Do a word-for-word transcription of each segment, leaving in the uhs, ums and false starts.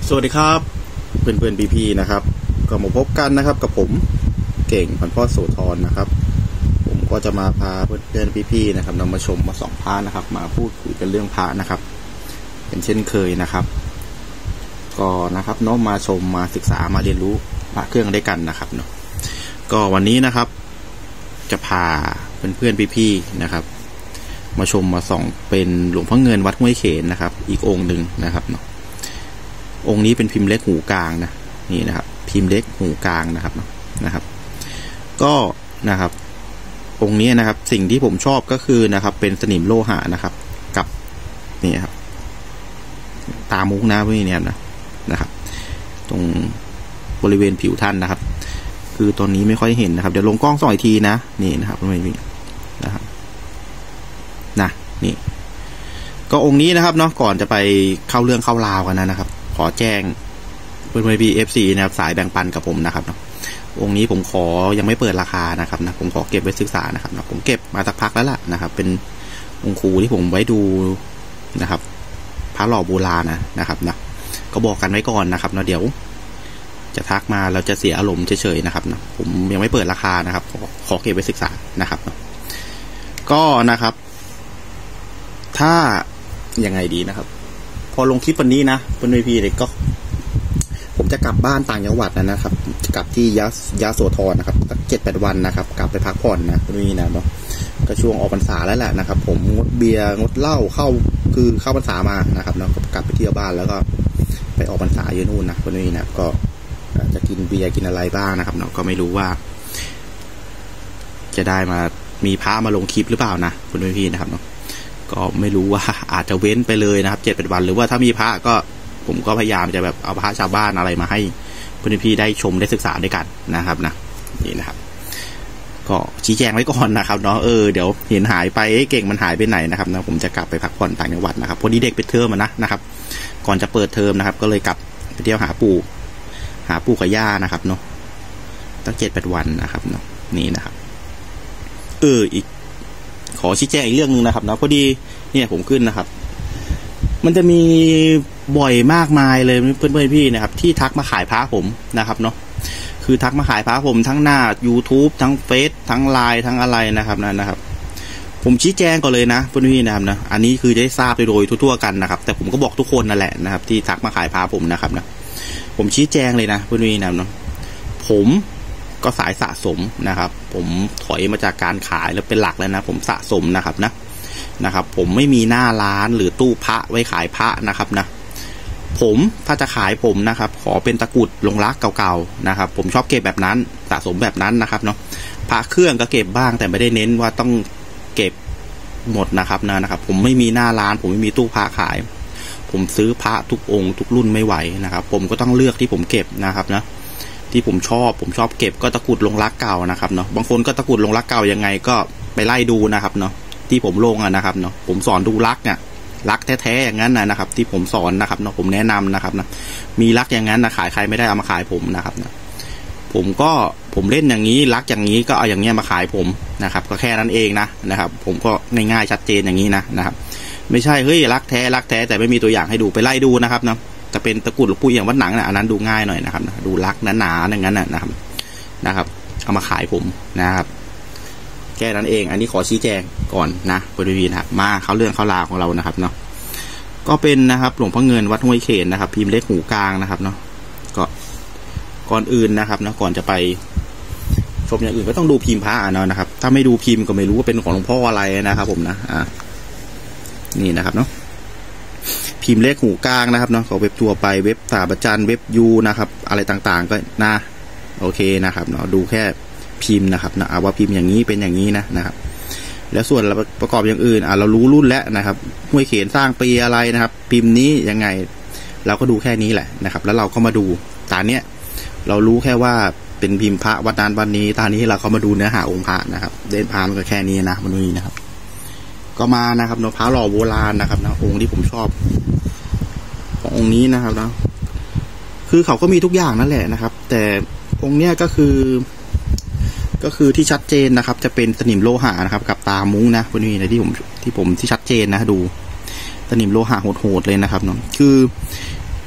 สวัสดีครับเพื่อนเพื่อนพี่พี่นะครับก็มาพบกันนะครับกับผมเก่งพันพ่อโสธรนะครับผมก็จะมาพาเพื่อนเพื่อนพี่พี่นะครับนำมาชมมาส่องพระนะครับมาพูดคุยกันเรื่องพระนะครับเป็นเช่นเคยนะครับก็นะครับเนาะมาชมมาศึกษามาเรียนรู้พระเครื่องด้วยกันนะครับเนาะก็วันนี้นะครับจะพาเพื่อนเพื่อนพี่พี่นะครับมาชมมาส่องเป็นหลวงพ่อเงินวัดห้วยเขนนะครับอีกองค์หนึ่งนะครับเนาะองค์นี้เป็นพิมพ์เล็กหูกลางนะนี่นะครับพิมพ์เล็กหูกลางนะครับนะครับก็นะครับองค์นี้นะครับสิ่งที่ผมชอบก็คือนะครับเป็นสนิมโลหะนะครับกับนี่ครับตามุกนะพวกนี้เนี่ยนะนะครับตรงบริเวณผิวท่านนะครับคือตอนนี้ไม่ค่อยเห็นนะครับเดี๋ยวลงกล้องส่องอีกทีนะนี่นะครับไม่มีนะครับนะนี่ก็องค์นี้นะครับเนาะก่อนจะไปเข้าเรื่องเข้าราวกันนะนะครับขอแจ้งเพื่อนๆ พี เอฟ ซี นะครับสายแบ่งปันกับผมนะครับเนาะองค์นี้ผมขอยังไม่เปิดราคานะครับนะผมขอเก็บไว้ศึกษานะครับนะผมเก็บมาสักพักแล้วล่ะนะครับเป็นองค์ครูที่ผมไว้ดูนะครับพระหล่อโบราณนะนะครับนะก็บอกกันไว้ก่อนนะครับนะเดี๋ยวจะทักมาเราจะเสียอารมณ์เฉยๆนะครับนะผมยังไม่เปิดราคานะครับขอขอเก็บไว้ศึกษานะครับนะก็นะครับถ้ายังไงดีนะครับพอลงคลิปวันนี้นะเพื่อนพี่เด็กก็ผมจะกลับบ้านต่างจังหวัดนะนะครับจะกลับที่ยะยะโสธรนะครับสักเจ็ดแปดวันนะครับกลับไปพักผ่อนนะเพื่อนพี่นะเนาะก็ช่วงออกพรรษาแล้วแหละนะครับผมงดเบียร์งดเหล้าเข้าคือเข้าพรรษามานะครับแล้วก็กลับไปเที่ยวบ้านแล้วก็ไปออกพรรษาอยู่นู่นนะเพื่อนพี่นะก็จะกินเบียร์กินอะไรบ้างนะครับเนาะก็ไม่รู้ว่าจะได้มามีพระมาลงคลิปหรือเปล่านะเพื่อนพี่นะครับเนาะก็ไม่รู้ว่าอาจจะเว้นไปเลยนะครับเจ็ดเป็นวันหรือว่าถ้ามีพระก็ผมก็พยายามจะแบบเอาพระชาวบ้านอะไรมาให้เพื่อนพี่ได้ชมได้ศึกษาด้วยกันนะครับนะนี่นะครับก็ชี้แจงไว้ก่อนนะครับเนาะเออเดี๋ยวเห็นหายไปเก่งมันหายไปไหนนะครับนะผมจะกลับไปพักผ่อนต่างจังหวัดนะครับพอดีเด็กไปเทอมนะนะครับก่อนจะเปิดเทอมนะครับก็เลยกลับไปเที่ยวหาปู่หาปู่กับย่านะครับเนาะตั้งเจ็ดแปดวันนะครับเนาะนี่นะครับเอออีกขอชี้แจงอีกเรื่องนึงนะครับนะพอดีเนี่ยผมขึ้นนะครับมันจะมีบ่อยมากมายเลยเพื่อนๆพี่นะครับที่ทักมาขายพระผมนะครับเนาะคือทักมาขายพระผมทั้งหน้า YouTube ทั้งเฟซทั้งไลน์ทั้งอะไรนะครับนั่นนะครับผมชี้แจงก่อนเลยนะเพื่อนพี่นะครับนะอันนี้คือได้ทราบโดยทั่วๆกันนะครับแต่ผมก็บอกทุกคนนั่นแหละนะครับที่ทักมาขายพระผมนะครับนะผมชี้แจงเลยนะเพื่อนพี่นะครับเนาะผมก็สายสะสมนะครับผมถอยมาจากการขายแล้วเป็นหลักแล้วนะผมสะสมนะครับนะนะครับผมไม่มีหน้าร้านหรือตู้พระไว้ขายพระนะครับนะผมถ้าจะขายผมนะครับขอเป็นตะกุดลงรักเก่าๆนะครับผมชอบเก็บแบบนั้นสะสมแบบนั้นนะครับเนาะพระเครื่องก็เก็บบ้างแต่ไม่ได้เน้นว่าต้องเก็บหมดนะครับนะนะครับผมไม่มีหน้าร้านผมไม่มีตู้พระขายผมซื้อพระทุกองค์ทุกรุ่นไม่ไหวนะครับผมก็ต้องเลือกที่ผมเก็บนะครับนะที่ผมชอบผมชอบเก็บก็ตะกุดลงรักเก่านะครับเนาะบางคนก็ตะกุดลงรักเก่ายังไงก็ไปไล่ดูนะครับเนาะที่ผมลงอ่ะนะครับเนาะผมสอนดูรักเนี่ยรักแท้ๆอย่างนั้นนะครับที่ผมสอนนะครับเนาะผมแนะนำนะครับนะมีรักอย่างนั้นนะขายใครไม่ได้เอามาขายผมนะครับนะผมก็ผมเล่นอย่างนี้รักอย่างนี้ก็เอาอย่างเงี้ยมาขายผมนะครับก็แค่นั้นเองนะนะครับผมก็ง่ายๆชัดเจนอย่างนี้นะนะครับไม่ใช่เฮ้ยรักแท้รักแท้แต่ไม่มีตัวอย่างให้ดูไปไล่ดูนะครับเนาะจะเป็นตะกุดหรือปุยอย่างวัดหนังนะอันนั้นดูง่ายหน่อยนะครับนะดูรักหนาๆอย่างนั้นนะครับนะครับเอามาขายผมนะครับแค่นั้นเองอันนี้ขอชี้แจงก่อนนะบริวีนะครับมาเข้าเรื่องเข้าราวของเรานะครับเนาะก็เป็นนะครับหลวงพ่อเงินวัดห้วยเขนนะครับพิมพ์เล็กหูกลางนะครับเนาะก็ก่อนอื่นนะครับนะก่อนจะไปชมอย่างอื่นก็ต้องดูพิมพ์พระเนาะนะครับถ้าไม่ดูพิมพ์ก็ไม่รู้ว่าเป็นของหลวงพ่ออะไรนะครับผมนะอ่านี่นะครับเนาะพิมพ์เล็กหูกลางนะครับเนาะของเว็บทัวร์ไปเว็บตาประจันเว็บยูนะครับอะไรต่างๆก็นะโอเคนะครับเนาะดูแค่พิมพ์นะครับนะว่าพิมพ์อย่างนี้เป็นอย่างนี้นะนะครับแล้วส่วนประกอบอย่างอื่นอ่ะเรารู้รุ่นแล้วนะครับห้วยเขนสร้างปีอะไรนะครับพิมพ์นี้ยังไงเราก็ดูแค่นี้แหละนะครับแล้วเราก็มาดูตาเนี้ยเรารู้แค่ว่าเป็นพิมพ์พระวัดนั้นวันนี้ตานี้เราก็มาดูเนื้อหาองค์พระนะครับเด่นพามันก็แค่นี้นะมันนี้นะครับก็มานะครับเนาะพระหล่อโบราณนะครับนะองค์ที่ผมชอบขององค์นี้นะครับนะคือเขาก็มีทุกอย่างนั่นแหละนะครับแต่องค์เนี้ยก็คือก็คือที่ชัดเจนนะครับจะเป็นสนิมโลหะนะครับกับตามุ้งนะพวกนี้นะที่ผมที่ผมที่ชัดเจนนะดูสนิมโลหะโหดๆเลยนะครับเนาะคือ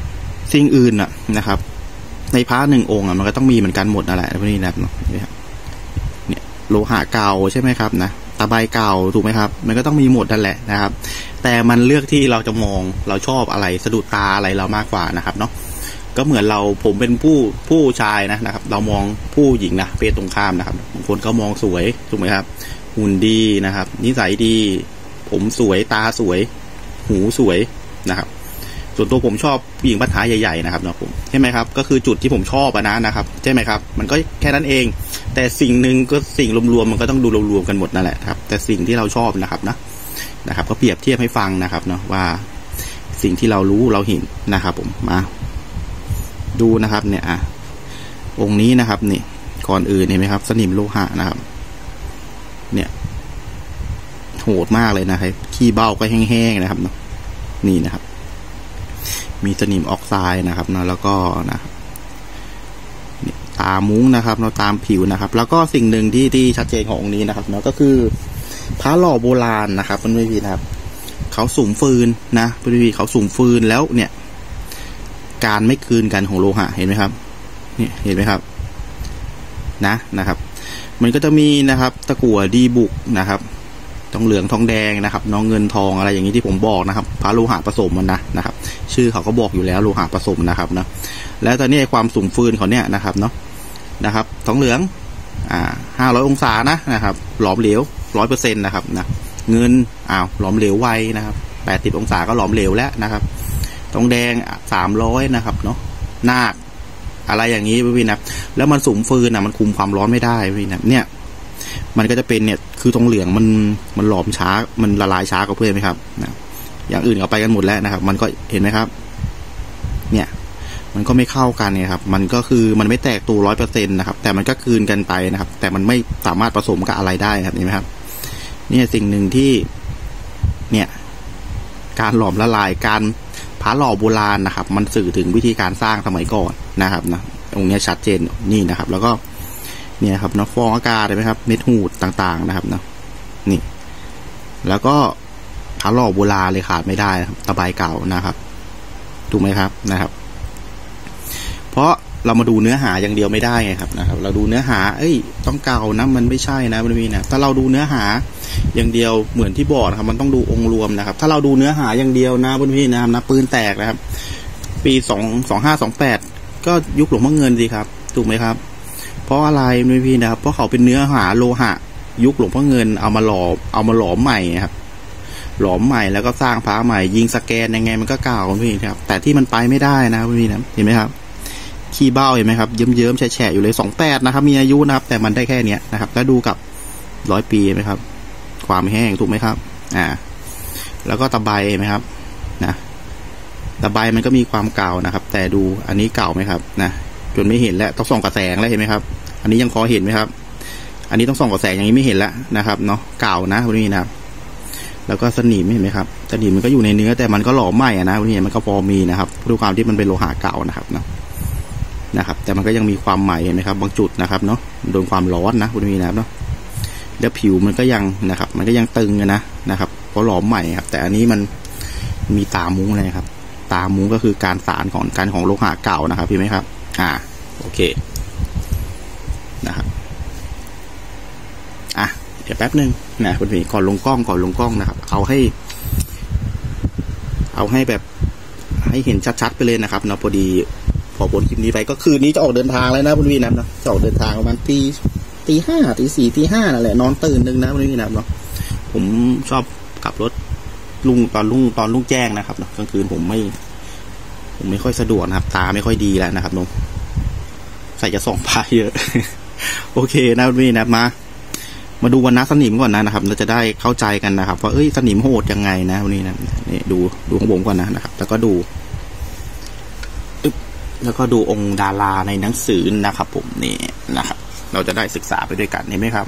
สิ่งอื่นน่ะนะครับในพระหนึ่งองค์อ่ะมันก็ต้องมีเหมือนกันหมดนั่นแหละพวกนี้นะครับเนี่ยโลหะเก่าใช่ไหมครับนะตะไบเก่าถูกไหมครับมันก็ต้องมีหมดนั่นแหละนะครับแต่มันเลือกที่เราจะมองเราชอบอะไรสะดุดตาอะไรเรามากกว่านะครับเนาะก็เหมือนเราผมเป็นผู้ผู้ชายนะนะครับเรามองผู้หญิงนะเพศตรงข้ามนะครับบางคนเขามองสวยถูกไหมครับหุ่นดีนะครับนิสัยดีผมสวยตาสวยหูสวยนะครับส่วนตัวผมชอบผู้หญิงปัญหาใหญ่ๆนะครับเนาะผมใช่ไหมครับก็คือจุดที่ผมชอบนะนะครับใช่ไหมครับมันก็แค่นั้นเองแต่สิ่งหนึ่งก็สิ่งรวมๆมันก็ต้องดูรวมๆกันหมดนั่นแหละครับแต่สิ่งที่เราชอบนะครับนะนะครับก็เปรียบเทียบให้ฟังนะครับเนาะว่าสิ่งที่เรารู้เราเห็นนะครับผมมาดูนะครับเนี่ยอ่ะองค์นี้นะครับนี่ก่อนอื่นเห็นไหมครับสนิมโลหะนะครับเนี่ยโหดมากเลยนะครับขี้เบ้าก็แห้งๆนะครับเนาะนี่นะครับมีสนิมออกไซด์นะครับเนาะแล้วก็นะครับตามุ้งนะครับเนาะตามผิวนะครับแล้วก็สิ่งหนึ่งที่ที่ชัดเจนขององค์นี้นะครับเนาะก็คือพระหล่อโบราณนะครับมันไม่ผิดนะครับเขาสุ่มฟืนนะพอดีเขาสุ่มฟืนแล้วเนี่ยการไม่คืนกันของโลหะเห็นไหมครับเนี่ยเห็นไหมครับนะนะครับมันก็จะมีนะครับตะกั่วดีบุกนะครับทองเหลืองทองแดงนะครับน้องเงินทองอะไรอย่างนี้ที่ผมบอกนะครับพระโลหะผสมมันนะนะครับชื่อเขาก็บอกอยู่แล้วโลหะผสมนะครับนะแล้วตอนนี้ความสุ่มฟืนเขาเนี่ยนะครับเนาะนะครับทองเหลืองอ่าห้าร้อยองศานะนะครับหลอมเหลวร้อยเปอร์เซ็นต์นะครับนะเงินอ้าวหลอมเหลวไวนะครับแปดสิบองศาก็หลอมเหลวแล้วนะครับทองแดงสามร้อยนะครับเนาะนาคอะไรอย่างนี้พี่นะแล้วมันสุ่มฟืนอ่ะมันคุมความร้อนไม่ได้พี่นะเนี่ยมันก็จะเป็นเนี่ยคือทองเหลืองมันมันหลอมช้ามันละลายช้ากว่าเพื่อนไหมครับนะอย่างอื่นเอาไปกันหมดแล้วนะครับมันก็เห็นไหมครับเนี่ยมันก็ไม่เข้ากันเนี่ยครับมันก็คือมันไม่แตกตัวร้อยเปอร์เซ็นต์นะครับแต่มันก็คืนกันไปนะครับแต่มันไม่สามารถผสมกับอะไรได้ครับเห็นไหมครับเนี่ยสิ่งหนึ่งที่เนี่ยการหลอมละลายการพระหล่อโบราณนะครับมันสื่อถึงวิธีการสร้างสมัยก่อนนะครับนะตรงนี้ชัดเจนนี่นะครับแล้วก็เนี่ยครับเนาะฟองอากาศเห็นไหมครับเม็ดหูดต่างๆนะครับเนาะนี่แล้วก็พระหล่อโบราณเลยขาดไม่ได้ครับตะไบเก่านะครับถูกไหมครับนะครับเพราะเรามาดูเนื้อหาอย่างเดียวไม่ได้ไงครับนะครับเราดูเนื้อหาเอ้ยต้องเก่านะมันไม่ใช่นะมันมีนะถ้าเราดูเนื้อหาอย่างเดียวเหมือนที่บอกนะครับมันต้องดูองค์รวมนะครับถ้าเราดูเนื้อหาอย่างเดียวนะบนพี่นะนะปืนแตกนะครับปีสองสองห้าสองแปดก็ยุคหลวงพ่อเงินสิครับถูกไหมครับเพราะอะไรไม่พี่นะครับเพราะเขาเป็นเนื้อหาโลหะยุคหลวงพ่อเงินเอามาหล่อเอามาหลอมใหม่ครับหลอมใหม่แล้วก็สร้างพระใหม่ยิงสแกนยังไงมันก็เก่าพี่ครับแต่ที่มันไปไม่ได้นะพี่นะเห็นไหมครับขี้เบ้าเห็นไหมครับเยิ้มๆแฉะๆอยู่เลยสองแปดนะครับมีอายุนะครับแต่มันได้แค่เนี้ยนะครับแล้วดูกับร้อยปีไหมครับความแห้งถูกไหมครับอ่าแล้วก็ตะไบไหมครับนะตะไบมันก็มีความเก่านะครับแต่ดูอันนี้เก่าไหมครับนะจนไม่เห็นแล้วต้องส่องกระแสงแล้วเห็นไหมครับอันนี้ยังพอเห็นไหมครับอันนี้ต้องส่องกระแสงอย่างนี้ไม่เห็นแล้วนะครับเนาะเก่านะพวกนี้นะครับแล้วก็สนิมเห็นไหมครับสนิมมันก็อยู่ในเนื้อแต่มันก็หลอมใหม่นะพวกนี้มันก็พอมีนะครับด้วยความที่มันเป็นโลหะเก่านะครับเนาะนะครับแต่มันก็ยังมีความใหม่เห็นไหมครับบางจุดนะครับเนาะโดนความร้อนนะพวกนี้นะครับเนาะแล้วผิวมันก็ยังนะครับมันก็ยังตึงนะนะครับเพราะหลอมใหม่ครับแต่อันนี้มันมีตามุ้งเลยครับตามุ้งก็คือการสารของการของโลหะเก่านะครับพี่ไหมครับอ่าโอเคนะครับอ่ะเดี๋ยวแป๊บนึงนะคุณพี่ก่อนลงกล้องก่อนลงกล้องนะครับเอาให้เอาให้แบบให้เห็นชัดๆไปเลยนะครับเนาะพอดีพอบนคลิปนี้ไปก็คืนนี้จะออกเดินทางแล้วนะคุณพี่นะจะออกเดินทางประมาณตีตีห้าตีสี่ตีห้านั่นแหละนอนตื่นนึงนะคุณพี่นะเนาะผมชอบขับรถลุงตอนลุงตอนลุงแจ้งนะครับเนาะกลางคืนผมไม่ผมไม่ค่อยสะดวกนะครับตาไม่ค่อยดีแล้วนะครับน้องใส่จะส่องพาเยอะโอเคนะคุณพี่นะมามาดูวันนัดสนิมก่อนนะนะครับเราจะได้เข้าใจกันนะครับว่าเอ้ยสนิมโหดยังไงนะวันนี้นะนี่ดูดูของผมก่อนนะนะครับแล้วก็ดูแล้วก็ดูองค์ดาราในหนังสือนะครับผมนี่นะครับเราจะได้ศึกษาไปด้วยกันเห็นไหมครับ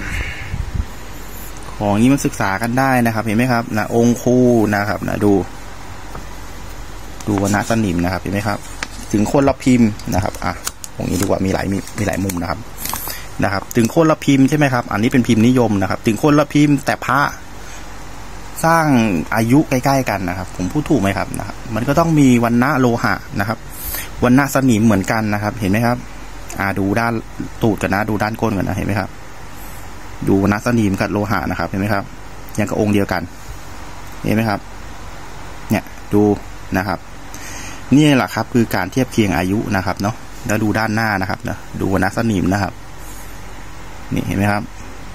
ของนี้มันศึกษากันได้นะครับเห็นไหมครับนะองค์คู่นะครับนะดูดูวันนัดสนิมนะครับเห็นไหมครับถึงคนละพิมพ์นะครับอ่ะองค์นี้ดีกว่ามีหลายมีมีหลายมุมนะครับนะครับถึงคนละพิมพ์ใช่ไหมครับอันนี้เป็นพิมพ์นิยมนะครับถึงคนละพิมพ์แต่พระสร้างอายุใกล้ๆกันนะครับผมพูดถูกไหมครับนะครับมันก็ต้องมีวรรณะโลหะนะครับวันณะสนิมเหมือนกันนะครับเห็นไหมครับอ่าดูด้านตูดกันนะดูด้านก้นกันนะเห็นไหมครับดูวันณะสนิมกับโลหะนะครับเห็นไหมครับยังกับองค์เดียวกันเห็นไหมครับเนี่ยดูนะครับนี่แหละครับคือการเทียบเคียงอายุนะครับเนาะแล้วดูด้านหน้านะครับนะดูวันณะสนิมนะครับนี่เห็นไหมครับ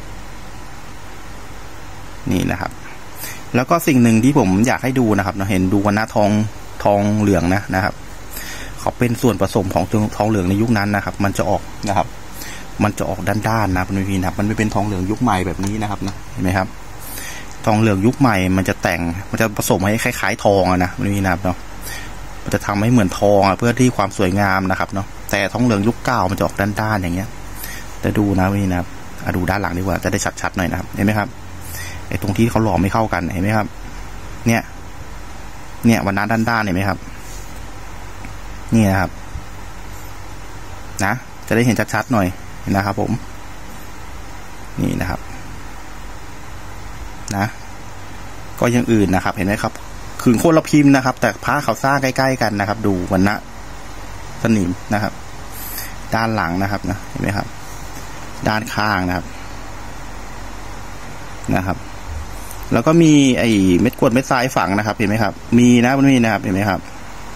นี่นะครับแล้วก็สิ่งหนึ่งที่ผมอยากให้ดูนะครับเนาะเห็นดูวันณะทองทองเหลืองนะนะครับเขาเป็นส่วนผสมของทองเหลืองในยุคนั้นนะครับมันจะออกนะครับมันจะออกด้านๆนะพี่นะครับมันไม่เป็นทองเหลืองยุคใหม่แบบนี้นะครับนะเห็นไหมครับทองเหลืองยุคใหม่มันจะแต่งมันจะผสมให้คล้ายๆทองนะพี่นะครับเนาะมันจะทำให้เหมือนทองเพื่อที่ความสวยงามนะครับเนาะแต่ทองเหลืองยุคเก่ามันจะออกด้านๆอย่างเงี้ยจะดูนะพี่นะครับดูด้านหลังดีกว่าจะได้ชัดๆหน่อยนะครับเห็นไหมครับไอ้ตรงที่เขาหล่อไม่เข้ากันเห็นไหมครับเนี่ยเนี่ยวันนั้นด้านๆเห็นไหมครับนี่นะครับนะจะได้เห็นชัดๆหน่อยนะครับผมนี่นะครับนะก็ยังอื่นนะครับเห็นไหมครับคือคนละพิมพ์นะครับแต่พระเขาสร้างใกล้ๆกันนะครับดูวันณะสนิมนะครับด้านหลังนะครับนะเห็นไหมครับด้านข้างนะครับนะครับแล้วก็มีไอ้เม็ดกรวดเม็ดทรายฝังนะครับเห็นไหมครับมีนะมันมีนะครับเห็นไหมครับ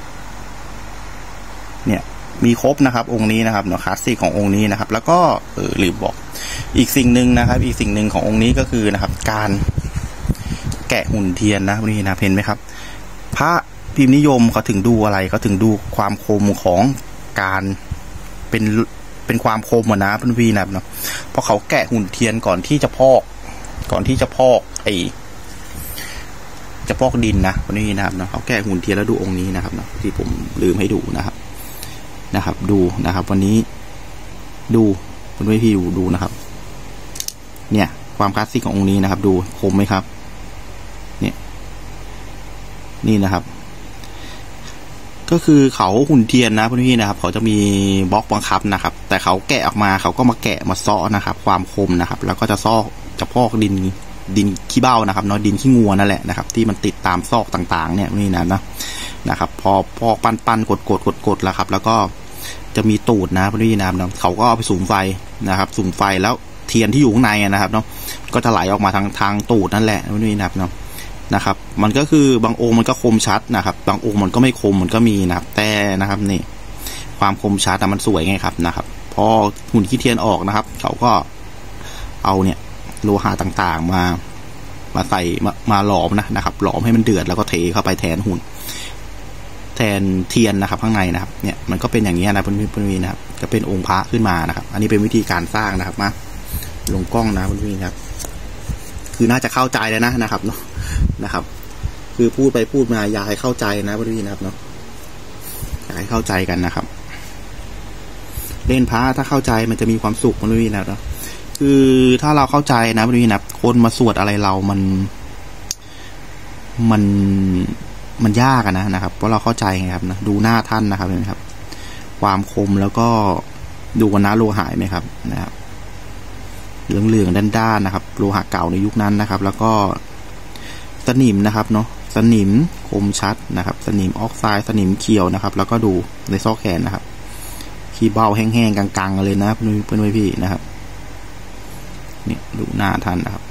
เนี่ยมีครบนะครับองค์นี้นะครับเนาะคลาสสิกขององค์นี้นะครับแล้วก็เออลืมบอกอีกสิ่งหนึ่งนะครับอีกสิ่งหนึ่งขององค์นี้ก็คือนะครับการแกะหุ่นเทียนนะนี่นะเห็นไหมครับพระพิมพ์นิยมเขาถึงดูอะไรเขาถึงดูความคมของการเป็นเป็นความคมนะพี่พี่นะครับเนาะเพราะเขาแกะหุ่นเทียนก่อนที่จะพอกก่อนที่จะพอกไอจะพอกดินนะวันนี้นะครับเนาะเขาแกะหุ่นเทียนแล้วดูองค์นี้นะครับเนาะที่ผมลืมให้ดูนะครับนะครับดูนะครับวันนี้ดูคุณพี่พี่ดูดูนะครับเนี่ยความคลาสสิกขององค์นี้นะครับดูคมไหมครับเนี่ยนี่นะครับก็คือเขาหุ่นเทียนนะพี่พี่นะครับเขาจะมีบล็อกบังคับนะครับแต่เขาแกะออกมาเขาก็มาแกะมาซ้อนะครับความคมนะครับแล้วก็จะซ้อจะพอกดินดินขี้เบ้านะครับเนาะดินขี้งัวนั่นแหละนะครับที่มันติดตามซอกต่างๆเนี่ยนี่นะนะนะครับพอพอกปั้นปั้นกดกดกดกดแล้วครับแล้วก็จะมีตูดนะพี่นะครับเนาะเขาก็เอาไปสูงไฟนะครับสูงไฟแล้วเทียนที่อยู่ข้างในนะครับเนาะก็จะไหลออกมาทางทางตูดนั่นแหละพี่นะครับเนาะนะครับมันก็คือบางองค์มันก็คมชัดนะครับบางองค์มันก็ไม่คมมันก็มีนะครับแต่นะครับนี่ความคมชัดแต่มันสวยไงครับนะครับพอหุ่นขี้เทียนออกนะครับเขาก็เอาเนี่ยโลหะต่างๆมามาใส่มามาหลอมนะนะครับหลอมให้มันเดือดแล้วก็เทเข้าไปแทนหุ่นแทนเทียนนะครับข้างในนะครับเนี่ยมันก็เป็นอย่างนี้นะเพื่อนๆนะครับจะเป็นองค์พระขึ้นมานะครับอันนี้เป็นวิธีการสร้างนะครับมาลงกล้องนะเพื่อนๆครับคือน่าจะเข้าใจแล้วนะนะครับเนาะนะครับคือพูดไปพูดมาอยากให้เข้าใจนะเพื่อนๆนะครับเนาะอยากให้เข้าใจกันนะครับเล่นพระถ้าเข้าใจมันจะมีความสุขเพื่อนๆนะครับคือถ้าเราเข้าใจนะพี่นะคนมาสวดอะไรเรามันมันมันยากนะนะครับเพราะเราเข้าใจไงครับนะดูหน้าท่านนะครับเห็นไหมครับความคมแล้วก็ดูวันนะโลหะไหมครับนะครับเหลืองๆด้านๆนะครับโลหะเก่าในยุคนั้นนะครับแล้วก็สนิมนะครับเนาะสนิมคมชัดนะครับสนิมออกไซด์สนิมเขียวนะครับแล้วก็ดูในซอกแขนนะครับขี้เบ้าแห้งๆกลางๆเลยนะเพื่อนๆพี่นะครับเนี่ยดูหน้าท่านนะครับ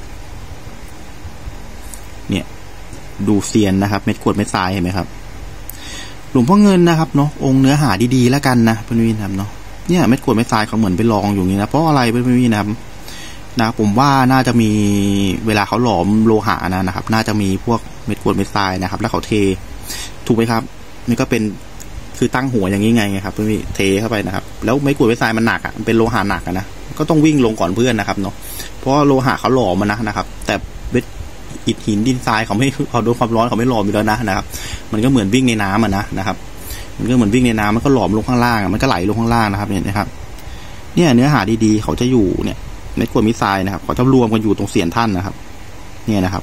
เนี่ยดูเซียนนะครับเม็ดขวดเม็ดทรายเห็นไหมครับหลวงพ่อเงินนะครับเนาะองค์เนื้อหาดีๆแล้วกันนะเพื่อนๆนะครับเนาะเนี่ยเม็ดขวดเม็ดทรายเขาเหมือนไปลองอยู่นี่นะเพราะอะไรเพื่อนๆนะครับนะผมว่าน่าจะมีเวลาเขาหลอมโลหะนะนะครับน่าจะมีพวกเม็ดขวดเม็ดทรายนะครับแล้วเขาเทถูกไหมครับนี่ก็เป็นคือตั้งหัวอย่างนี้ไงครับเพื่อนๆเทเข้าไปนะครับแล้วเม็ดขวดเม็ดทรายมันหนักอ่ะมันเป็นโลหะหนักนะก็ต้องวิ่งลงก่อนเพื่อนนะครับเนาะเพราะโลหะเขาหลอมมานะนะครับแต่เม็ดอิฐหินดินทรายเขาไม่เขาโดนความร้อนเขาไม่หลอมอยู่แล้วนะนะครับมันก็เหมือนวิ่งในน้ำอ่ะนะนะครับมันก็เหมือนวิ่งในน้ำมันก็หลอมลงข้างล่างมันก็ไหลลงข้างล่างนะครับเนี่ยนะครับเนี่ยเนื้อหาดีๆเขาจะอยู่เนี่ยเม็ดขวดมิทรายนะครับเขาจะรวมกันอยู่ตรงเสียนท่านนะครับเนี่ยนะครับ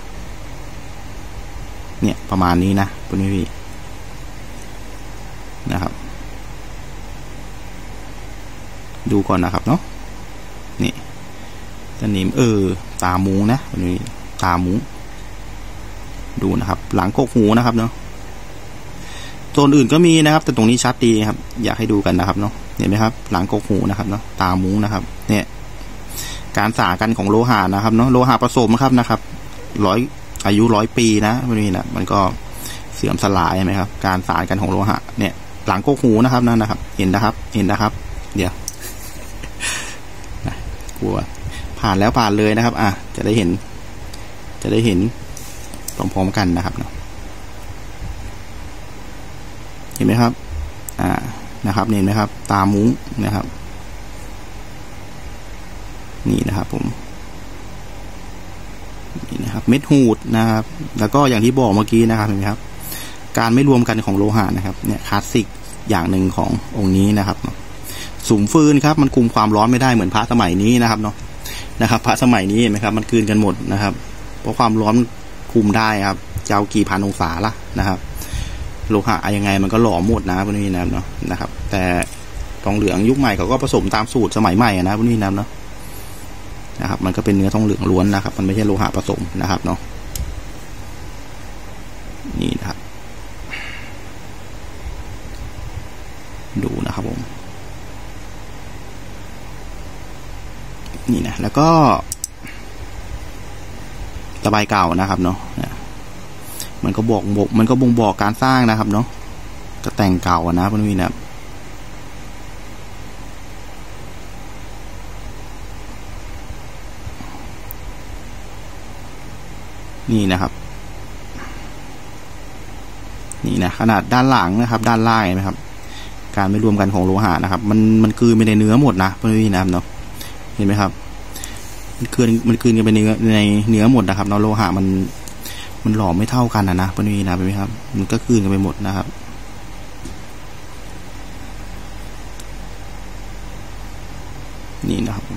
เนี่ยประมาณนี้นะพวกนี้พี่นะครับดูก่อนนะครับเนาะนี่สนิมเออตาหมูนะอันนี้ตาหมูดูนะครับหลังกกหูนะครับเนาะโซนอื่นก็มีนะครับแต่ตรงนี้ชัดดีครับอยากให้ดูกันนะครับเนาะเห็นไหมครับหลังกกหูนะครับเนาะตามุ้งนะครับเนี่ยการสากันของโลหะนะครับเนาะโลหะผสมครับนะครับร้อยอายุร้อยปีนะไม่มีนะมันก็เสื่อมสลายใช่ไหมครับการสากันของโลหะเนี่ยหลังกกหูนะครับนั่นนะครับเห็นนะครับเห็นนะครับเดี๋ยวกลัวผ่านแล้วผ่านเลยนะครับอ่ะจะได้เห็นจะได้เห็นพร้อมๆกันนะครับเนาะเห็นไหมครับอ่านะครับเห็นไหมครับตามุ้งนะครับนี่นะครับผมนี่นะครับเม็ดหูดนะครับแล้วก็อย่างที่บอกเมื่อกี้นะครับเห็นไหมครับการไม่รวมกันของโลหะนะครับเนี่ยคลาสสิกอย่างหนึ่งขององค์นี้นะครับสุมฟืนครับมันคุมความร้อนไม่ได้เหมือนพระสมัยนี้นะครับเนาะนะครับพระสมัยนี้เห็นไหมครับมันคืนกันหมดนะครับเพราะความร้อนคุมได้ครับจะเอากี่พันองศาละนะครับโลหะยังไงมันก็หลอมหมดนะพวกนี้นะเนาะนะครับแต่ทองเหลืองยุคใหม่เขาก็ผสมตามสูตรสมัยใหม่นะพวกนี้นะเนาะนะครับมันก็เป็นเนื้อทองเหลืองล้วนนะครับมันไม่ใช่โลหะผสมนะครับเนาะนี่นะครับดูนะครับผมนี่นะแล้วก็ตะไบเก่านะครับเนาะมันก็บอกมันก็บ่งบอกการสร้างนะครับเนาะก็แต่งเก่านะพวกนี้นะนี่นะครับนี่นะขนาดด้านหลังนะครับด้านล่างเห็นไหมครับการไม่รวมกันของโลหะนะครับมันมันกลืนไปในเนื้อหมดนะพวกนี้นะเนาะเห็นไหมครับมันกลืนมันกลืนกันไปในเนื้อในเนื้อหมดนะครับเนาะโลหะมันมันหลอมไม่เท่ากันนะนะพวกนี้นะเห็นไหมครับมันก็กลืนกันไปหมดนะครับนี่นะครับ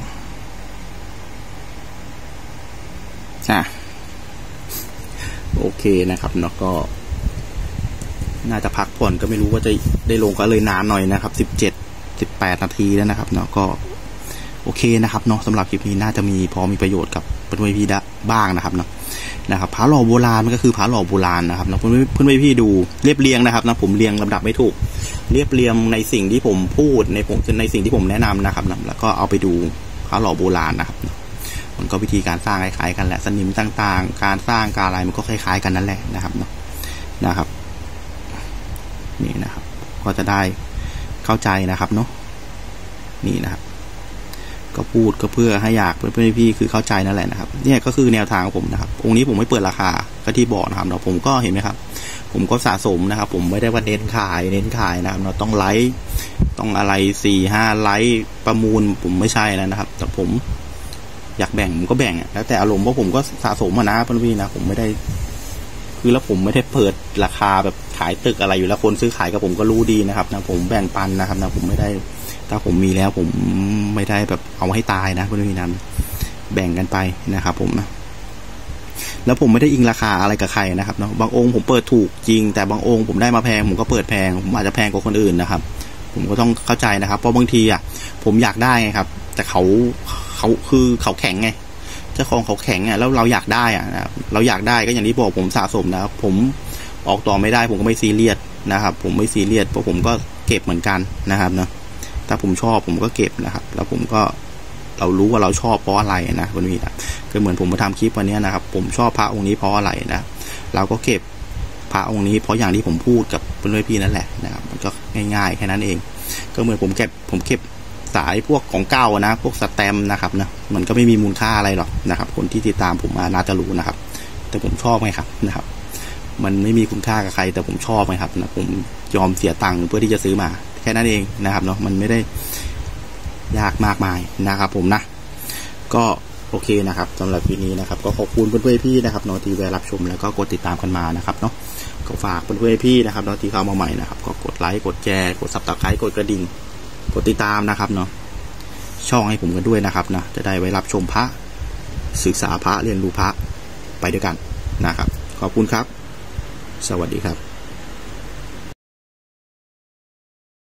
อ่ะโอเคนะครับเนาะก็น่าจะพักผ่อนก็ไม่รู้ว่าจะได้ลงก็เลยนานหน่อยนะครับสิบเจ็ด สิบแปดนาทีแล้วนะครับเนาะก็โอเคนะครับเนาะสำหรับคลิปนี้น่าจะมีพอมีประโยชน์กับเพื่อนพี่ได้บ้างนะครับเนาะนะครับพระหล่อโบราณมันก็คือพระหล่อโบราณนะครับเนาะเพื่อนเพื่อนพี่ดูเรียบเรียงนะครับนะผมเรียงลำดับไม่ถูกเรียบเรียงในสิ่งที่ผมพูดในผมในสิ่งที่ผมแนะนำนะครับนะแล้วก็เอาไปดูพระหล่อโบราณนะครับมันก็วิธีการสร้างคล้ายๆกันแหละสนิมต่างๆการสร้างการอะไรมันก็คล้ายๆกันนั่นแหละนะครับเนาะนะครับนี่นะครับก็จะได้เข้าใจนะครับเนาะนี่นะครับก็พูดก็เพื่อให้อยากเพื่อนๆพี่คือเข้าใจนั่นแหละนะครับเนี่ยก็คือแนวทางของผมนะครับองค์นี้ผมไม่เปิดราคาก็ที่บอกนะครับเนาะผมก็เห็นไหมครับผมก็สะสมนะครับผมไม่ได้ว่าเน้นขายเน้นขายนะครับเราต้องไลฟ์ต้องอะไรสี่ห้าไลฟ์ประมูลผมไม่ใช่แล้วนะครับแต่ผมอยากแบ่งผมก็แบ่งแล้วแต่อารมณ์เพราะผมก็สะสมมานะเพื่อนพี่นะผมไม่ได้คือแล้วผมไม่ได้เปิดราคาแบบขายตึกอะไรอยู่แล้วคนซื้อขายกับผมก็รู้ดีนะครับนะผมแบ่งปันนะครับนะผมไม่ได้ถ้าผมมีแล้วผมไม่ได้แบบเอาให้ตายนะเพื่อนพี่นะแบ่งกันไปนะครับผมนะแล้วผมไม่ได้อิงราคาอะไรกับใครนะครับเนาะบางองค์ผมเปิดถูกจริงแต่บางองค์ผมได้มาแพงผมก็เปิดแพงผมอาจจะแพงกว่าคนอื่นนะครับผมก็ต้องเข้าใจนะครับเพราะบางทีอ่ะผมอยากได้ไงครับแต่เขาเขาคือเขาแข็งไงเจ้าของเขาแข็งอ่ะแล้วเราอยากได้อ่ะนะเราอยากได้ก็อย่างที่บอกผมสะสมนะครับผมออกต่อไม่ได้ผมก็ไม่ซีเรียสนะครับผมไม่ซีเรียสเพราะผมก็เก็บเหมือนกันนะครับเนาะถ้าผมชอบผมก็เก็บนะครับแล้วผมก็เรารู้ว่าเราชอบเพราะอะไรนะคุณพี่นะก็เหมือนผมมาทำคลิปวันนี้นะครับผมชอบพระองค์นี้เพราะอะไรนะเราก็เก็บพระองค์นี้เพราะอย่างที่ผมพูดกับเพื่อนพี่นั่นแหละนะครับมันก็ง่ายๆแค่นั้นเองก็เหมือนผมเก็บผมเก็บสายพวกของเก่านะพวกสแตมป์นะครับนะมันก็ไม่มีมูลค่าอะไรหรอกนะครับคนที่ติดตามผมมาน่าจะรู้นะครับแต่ผมชอบไงครับนะครับมันไม่มีคุณค่ากับใครแต่ผมชอบไงครับนะผมยอมเสียตังค์เพื่อที่จะซื้อมาแค่นั้นเองนะครับเนาะมันไม่ได้ยากมากมายนะครับผมนะก็โอเคนะครับสำหรับวันนี้นะครับก็ขอบคุณเพื่อนๆพี่นะครับเนาะที่แวะรับชมแล้วก็กดติดตามกันมานะครับเนาะก็ฝากเพื่อนๆพี่นะครับเนาะที่เข้ามาใหม่นะครับก็กดไลค์กดแชร์กดซับสไครต์กดกระดิ่งกดติดตามนะครับเนาะช่องให้ผมกันด้วยนะครับนะจะได้ไว้รับชมพระศึกษาพระเรียนรู้พระไปด้วยกันนะครับขอบคุณครับสวัสดีครับ